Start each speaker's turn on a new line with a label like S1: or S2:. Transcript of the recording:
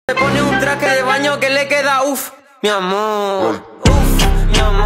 S1: Se pone un traje de baño que le queda uff, mi amor, uff, mi amor.